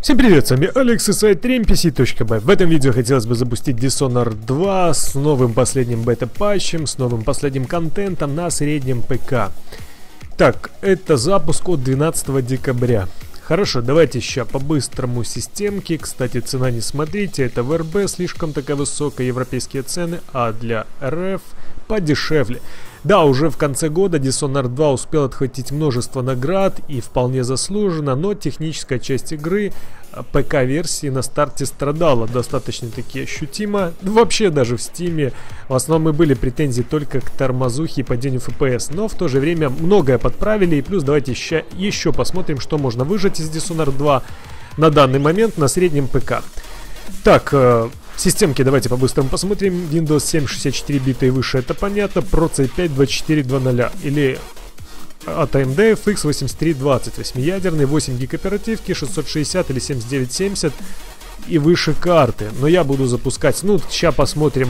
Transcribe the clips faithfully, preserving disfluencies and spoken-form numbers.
Всем привет, с вами Алекс и сайт три эн пи си точка бай. В этом видео хотелось бы запустить Dishonored два с новым последним бета-патчем, с новым последним контентом на среднем ПК. Так, это запуск от двенадцатого декабря. Хорошо, давайте сейчас по-быстрому системки. Кстати, цена не смотрите, это в эр бэ слишком такая высокая, европейские цены, а для эр эф подешевле. Да, уже в конце года Dishonored два успел отхватить множество наград и вполне заслуженно, но техническая часть игры ПК-версии на старте страдала достаточно-таки ощутимо. Вообще даже в Стиме в основном и были претензии только к тормозухе и падению эф пи эс, но в то же время многое подправили. И плюс давайте еще, еще посмотрим, что можно выжать из Dishonored два на данный момент на среднем ПК. Так, э, системки давайте по-быстрому посмотрим. Windows семь шестьдесят четыре бита и выше, это понятно. Pro си пять двадцать четыре двадцать или от эй эм ди эф икс восемьдесят три двадцать, восьмиядерный, восемь гиг оперативки, шестьсот шестьдесят или семьдесят девять семьдесят и выше карты. Но я буду запускать, ну, сейчас посмотрим,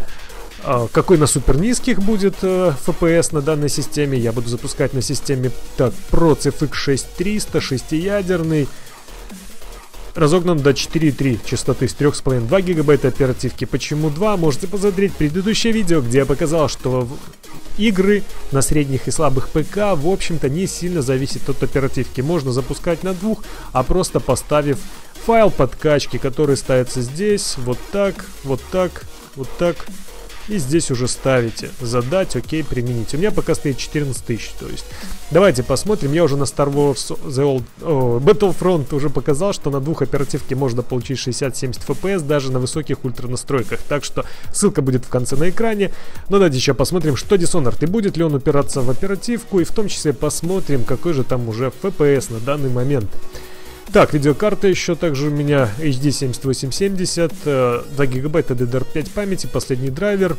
э, какой на супер низких будет э, эф пи эс на данной системе. Я буду запускать на системе, так, Pro си эф икс шесть триста, шестиядерный. Разогнан до четыре и три частоты с три и пять, два гигабайта оперативки. Почему два? Можете посмотреть предыдущее видео, где я показал, что игры на средних и слабых ПК, в общем-то, не сильно зависит от оперативки. Можно запускать на двух, а просто поставив файл подкачки, который ставится здесь, вот так, вот так, вот так. И здесь уже ставите задать, окей, применить. У меня пока стоит четырнадцать тысяч, то есть. Давайте посмотрим. Я уже на Star Wars The Old oh, Battlefront уже показал, что на двух оперативке можно получить шестьдесят-семьдесят эф пи эс даже на высоких ультра настройках. Так что ссылка будет в конце на экране. Но давайте еще посмотрим, что Dishonored, и будет ли он упираться в оперативку. И в том числе посмотрим, какой же там уже эф пи эс на данный момент. Так, видеокарта еще также у меня эйч ди семьдесят восемь семьдесят, два гигабайта ди ди ар пять памяти, последний драйвер.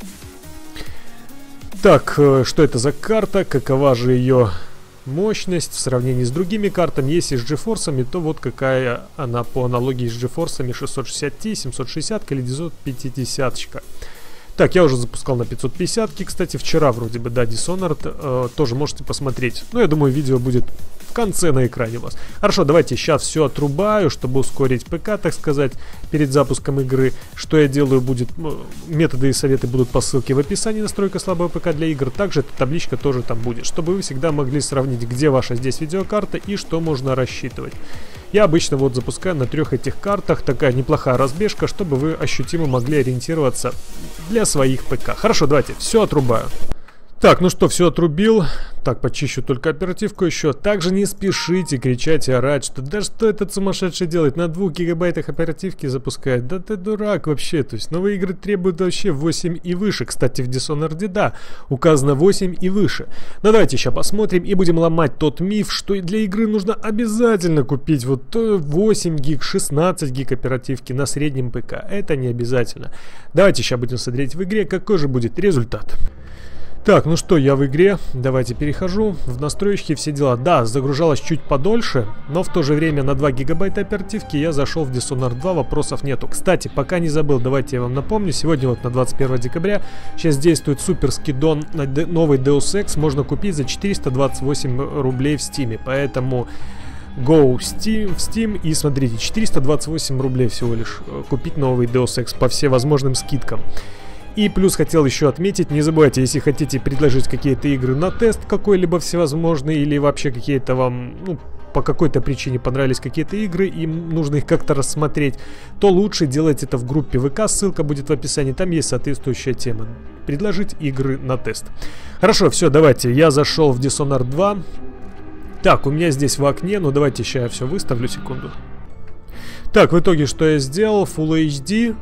Так, что это за карта, какова же ее мощность в сравнении с другими картами? Если с GeForce, то вот какая она по аналогии с GeForce: шестьсот шестьдесят ти, семьсот шестьдесят или девятьсот пятьдесят. Так, я уже запускал на пятьсот пятьдесят, кстати, вчера вроде бы, да, Dishonored, э, тоже можете посмотреть. Но я думаю, видео будет в конце на экране у вас. Хорошо, давайте сейчас все отрубаю, чтобы ускорить ПК, так сказать, перед запуском игры. Что я делаю, будет, методы и советы будут по ссылке в описании. Настройка слабого ПК для игр. Также эта табличка тоже там будет, чтобы вы всегда могли сравнить, где ваша здесь видеокарта и что можно рассчитывать. Я обычно вот запускаю на трех этих картах, такая неплохая разбежка, чтобы вы ощутимо могли ориентироваться для своих ПК. Хорошо, давайте, все отрубаю. Так, ну что, все отрубил. Так, почищу только оперативку еще. Также не спешите кричать и орать, что да что этот сумасшедший делает? На двух гигабайтах оперативки запускает. Да ты дурак вообще. То есть новые игры требуют вообще восемь и выше. Кстати, в Dishonored, да, указано восемь и выше. Но давайте сейчас посмотрим и будем ломать тот миф, что для игры нужно обязательно купить вот восемь гиг, шестнадцать гиг оперативки на среднем ПК. Это не обязательно. Давайте сейчас будем смотреть в игре, какой же будет результат. Так, ну что, я в игре, давайте перехожу в настройки, все дела. Да, загружалось чуть подольше, но в то же время на два гигабайта оперативки я зашел в Dishonored два, вопросов нету. Кстати, пока не забыл, давайте я вам напомню, сегодня вот на двадцать первое декабря сейчас действует супер скидон на новый Deus Ex, можно купить за четыреста двадцать восемь рублей в Steam, поэтому go Steam, в Steam и смотрите, четыреста двадцать восемь рублей всего лишь купить новый Deus Ex по всевозможным скидкам. И плюс хотел еще отметить, не забывайте, если хотите предложить какие-то игры на тест какой-либо всевозможный, или вообще какие-то вам, ну, по какой-то причине понравились какие-то игры, и нужно их как-то рассмотреть, то лучше делать это в группе ВК, ссылка будет в описании, там есть соответствующая тема. Предложить игры на тест. Хорошо, все, давайте, я зашел в Dishonored два. Так, у меня здесь в окне, ну давайте сейчас я все выставлю, секунду. Так, в итоге что я сделал? Full эйч ди.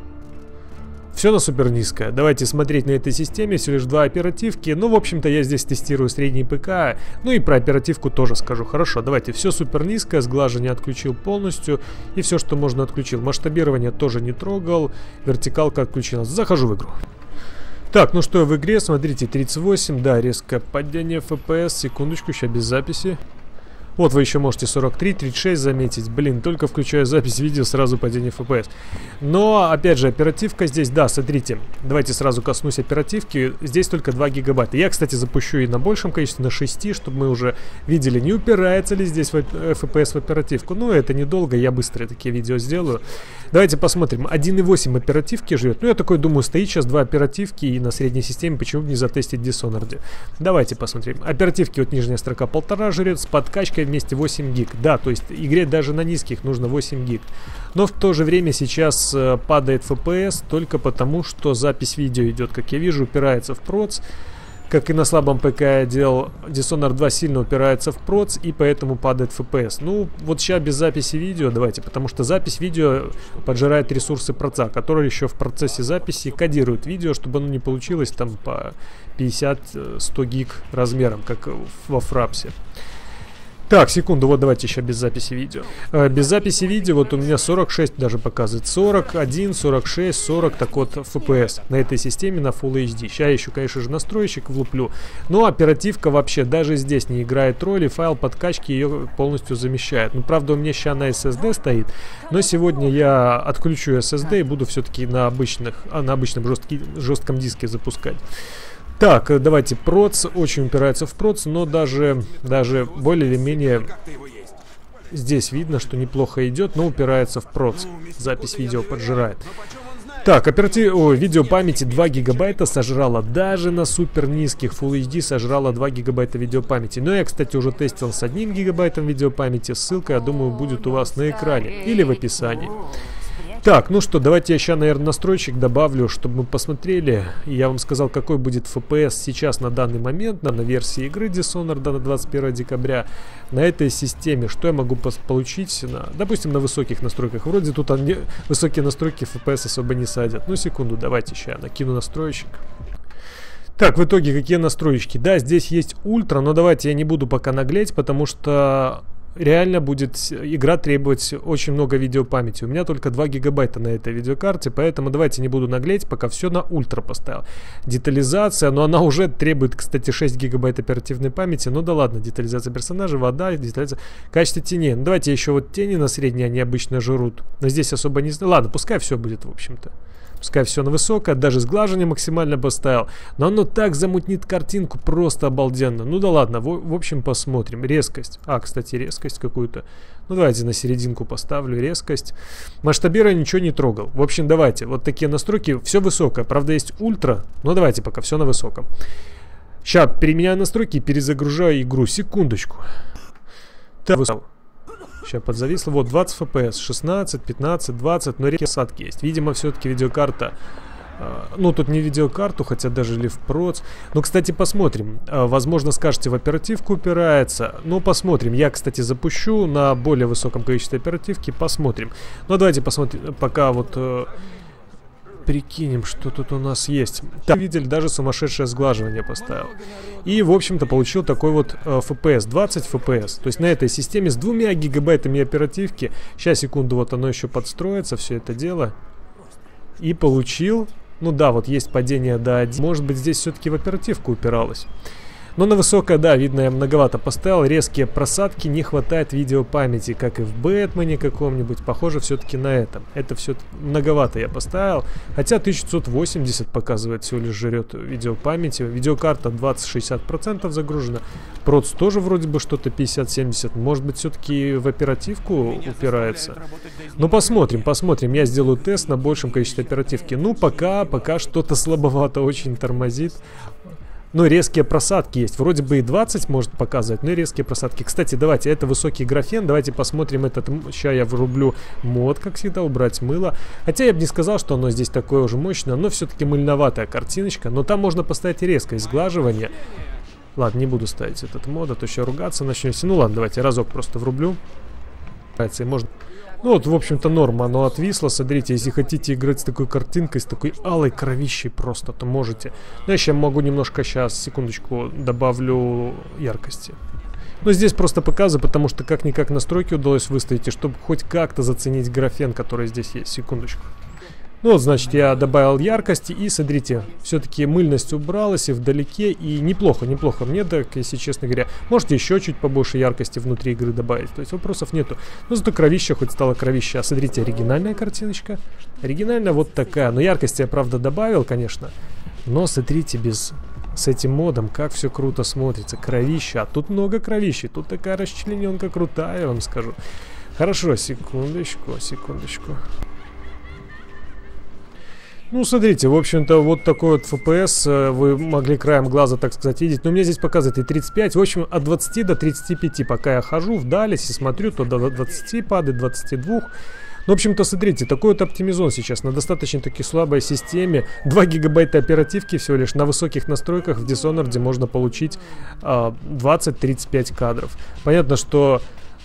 Все на супер низкое. Давайте смотреть на этой системе, всего лишь два оперативки. Ну, в общем-то, я здесь тестирую средний ПК. Ну и про оперативку тоже скажу. Хорошо, давайте, все супер низкое, сглаживание отключил полностью. И все, что можно, отключил. Масштабирование тоже не трогал. Вертикалка отключена. Захожу в игру. Так, ну что, в игре, смотрите, тридцать восемь, да, резкое падение эф пи эс. Секундочку, сейчас без записи. Вот вы еще можете сорок три тридцать шесть заметить. Блин, только включаю запись видео, сразу падение эф пи эс. Но, опять же, оперативка здесь, да, смотрите. Давайте сразу коснусь оперативки. Здесь только два гигабайта. Я, кстати, запущу и на большем количестве, на шести, чтобы мы уже видели, не упирается ли здесь эф пи эс в оперативку. Ну, это недолго, я быстро такие видео сделаю. Давайте посмотрим. один и восемь оперативки живет. Ну, я такой думаю, стоит сейчас два оперативки и на средней системе, почему бы не затестить в Dishonored. Давайте посмотрим. Оперативки, вот нижняя строка полтора жрет, с подкачкой вместе восемь гиг. Да, то есть игре даже на низких нужно восемь гиг. Но в то же время сейчас э, падает эф пи эс только потому, что запись видео идет, как я вижу, упирается в проц. Как и на слабом ПК я делал, Dishonored два сильно упирается в проц, и поэтому падает эф пи эс. Ну, вот сейчас без записи видео, давайте, потому что запись видео поджирает ресурсы проца, которые еще в процессе записи кодируют видео, чтобы оно не получилось там по пятьдесят сто гиг размером, как во фрапсе. Так, секунду, вот давайте еще без записи видео. Э, без записи видео вот у меня сорок шесть даже показывает. сорок один, сорок шесть, сорок, так вот эф пи эс на этой системе на Full эйч ди. Сейчас еще, конечно же, настройщик влуплю. Но оперативка вообще даже здесь не играет роли. Файл подкачки ее полностью замещает. Ну, правда, у меня сейчас на эс эс ди стоит. Но сегодня я отключу эс эс ди и буду все-таки на, обычных, а, на обычном жесткий, жестком диске запускать. Так, давайте, проц очень упирается в проц, но даже, даже более или менее здесь видно, что неплохо идет, но упирается в проц. Запись видео поджирает. Так, оператив... О, видео памяти два гигабайта сожрала. Даже на супер низких Full эйч ди сожрала два гигабайта видеопамяти. Но я, кстати, уже тестил с одним гигабайтом видеопамяти. Ссылка, я думаю, будет у вас на экране или в описании. Так, ну что, давайте я сейчас, наверное, настройщик добавлю, чтобы мы посмотрели. И я вам сказал, какой будет эф пи эс сейчас на данный момент, на, на версии игры Dishonored на двадцать первое декабря. На этой системе, что я могу получить, на, допустим, на высоких настройках. Вроде тут они, высокие настройки эф пи эс особо не садят. Ну, секунду, давайте сейчас накину настройщик. Так, в итоге, какие настройки? Да, здесь есть ультра, но давайте я не буду пока наглеть, потому что... Реально будет игра требовать очень много видеопамяти. У меня только два гигабайта на этой видеокарте, поэтому давайте не буду наглеть, пока все на ультра поставил. Детализация, но она уже требует, кстати, шесть гигабайт оперативной памяти. Ну да ладно, детализация персонажа, вода, детализация. Качество теней. Ну, давайте еще вот тени на средней, они обычно жрут. Но здесь особо не... Ладно, пускай все будет, в общем-то. Пускай все на высокое, даже сглаживание максимально поставил. Но оно так замутнит картинку, просто обалденно. Ну да ладно, в, в общем посмотрим. Резкость. А, кстати, резкость какую-то. Ну давайте на серединку поставлю резкость. Масштабирование ничего не трогал. В общем, давайте. Вот такие настройки. Все высокое. Правда, есть ультра. Но давайте пока все на высоком. Сейчас переменяю настройки и перезагружаю игру. Секундочку. Так, высоко. Сейчас подзависло. Вот двадцать эф пи эс, шестнадцать, пятнадцать, двадцать, но редкие осадки есть. Видимо, все-таки видеокарта... Э, ну, тут не видеокарту, хотя даже ли в проц. Ну, кстати, посмотрим. Э, возможно, скажете, в оперативку упирается. Ну, посмотрим. Я, кстати, запущу на более высоком количестве оперативки. Посмотрим. Ну, давайте посмотрим. Пока вот... Э, прикинем, что тут у нас есть. Так, видели, даже сумасшедшее сглаживание поставил. И, в общем-то, получил такой вот э, эф пи эс, двадцать эф пи эс. То есть на этой системе с двумя гигабайтами оперативки. Сейчас, секунду, вот оно еще подстроится, все это дело. И получил... Ну да, вот есть падение до один. Может быть, здесь все-таки в оперативку упиралось. Но на высокое, да, видно, я многовато поставил. Резкие просадки, не хватает видеопамяти, как и в Бэтмене каком-нибудь. Похоже, все-таки на этом. Это все многовато я поставил. Хотя тысяча пятьсот восемьдесят показывает, всего лишь жрет видеопамяти. Видеокарта двадцать-шестьдесят процентов загружена. Проц тоже вроде бы что-то пятьдесят-семьдесят. Может быть, все-таки в оперативку упирается. Ну, посмотрим, посмотрим. Я сделаю тест на большем количестве оперативки. Ну, пока, пока что-то слабовато очень тормозит. Ну, резкие просадки есть. Вроде бы и двадцать может показывать, но и резкие просадки. Кстати, давайте, это высокий графен. Давайте посмотрим этот... Сейчас я врублю мод, как всегда, убрать мыло. Хотя я бы не сказал, что оно здесь такое уже мощное. Но все-таки мыльноватая картиночка. Но там можно поставить резкое сглаживание. Ладно, не буду ставить этот мод, а то еще ругаться начнете. Ну ладно, давайте разок просто врублю. И можно... Ну вот, в общем-то, норма, оно отвисло. Смотрите, если хотите играть с такой картинкой, с такой алой кровищей просто, то можете. Но я сейчас могу немножко, сейчас, секундочку, добавлю яркости. Но здесь просто показываю, потому что как-никак настройки удалось выставить, и чтобы хоть как-то заценить графен, который здесь есть. Секундочку. Ну вот, значит, я добавил яркости, и смотрите, все-таки мыльность убралась и вдалеке, и неплохо, неплохо. Мне так, если честно говоря, можете еще чуть побольше яркости внутри игры добавить, то есть вопросов нету. Но зато кровища хоть стало кровища. А смотрите, оригинальная картиночка. Оригинальная вот такая. Но яркости я, правда, добавил, конечно. Но смотрите, без... с этим модом, как все круто смотрится. Кровища, а тут много кровищи. Тут такая расчлененка крутая, я вам скажу. Хорошо, секундочку, секундочку. Ну, смотрите, в общем-то, вот такой вот эф пи эс вы могли краем глаза, так сказать, видеть. Но мне здесь показывает и тридцать пять. В общем, от двадцати до тридцати пяти. Пока я хожу вдали, если смотрю, то до двадцати падает, двадцати двух. Ну, в общем-то, смотрите, такой вот оптимизон сейчас на достаточно-таки слабой системе. два гигабайта оперативки всего лишь на высоких настройках в Dishonored можно получить э, двадцать-тридцать пять кадров. Понятно, что...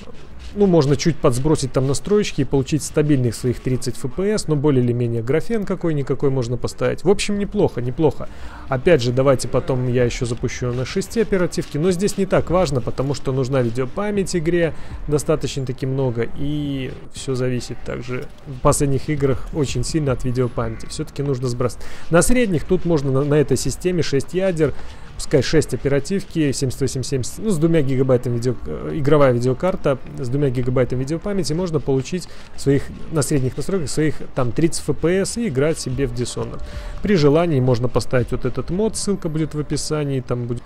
Ну, можно чуть подсбросить там настроечки и получить стабильных своих тридцать эф пи эс, но более или менее графен какой-никакой можно поставить. В общем, неплохо, неплохо. Опять же, давайте потом я еще запущу на шести оперативки, но здесь не так важно, потому что нужна видеопамять игре достаточно-таки много, и все зависит также в последних играх очень сильно от видеопамяти. Все-таки нужно сбрасывать. На средних тут можно на, на этой системе шесть ядер, пускай шесть оперативки, семьдесят восемь семьдесят, ну, с двумя гигабайтами видео, игровая видеокарта, с двумя гигабайтами видеопамяти можно получить своих, на средних настройках своих там тридцать эф пи эс и играть себе в Dishonored. При желании можно поставить вот этот мод, ссылка будет в описании, там будет...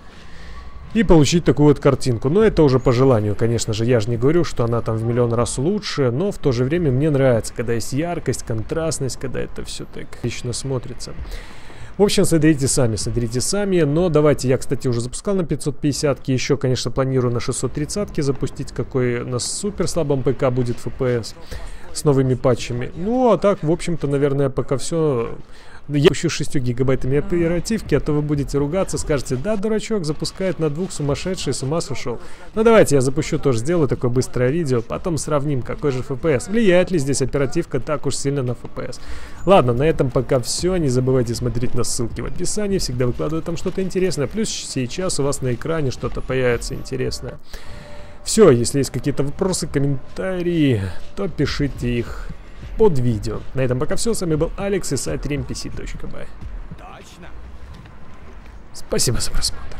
И получить такую вот картинку. Но это уже по желанию, конечно же. Я же не говорю, что она там в миллион раз лучше, но в то же время мне нравится, когда есть яркость, контрастность, когда это все так лично смотрится. В общем, смотрите сами, смотрите сами. Но давайте, я, кстати, уже запускал на пятьсот пятидесятке. Еще, конечно, планирую на шестьсот тридцатке запустить, какой на супер слабом ПК будет эф пи эс с новыми патчами. Ну, а так, в общем-то, наверное, пока все... Я пущу шестью гигабайтами оперативки, а то вы будете ругаться, скажете: да, дурачок, запускает на двух, сумасшедший, с ума сошел. Ну давайте я запущу, тоже сделаю такое быстрое видео, потом сравним, какой же эф пи эс. Влияет ли здесь оперативка так уж сильно на эф пи эс. Ладно, на этом пока все. Не забывайте смотреть на ссылки в описании, всегда выкладываю там что-то интересное. Плюс сейчас у вас на экране что-то появится интересное. Все, если есть какие-то вопросы, комментарии, то пишите их под видео. На этом пока все. С вами был Алекс и сайт рим пи си точка бай. Спасибо за просмотр.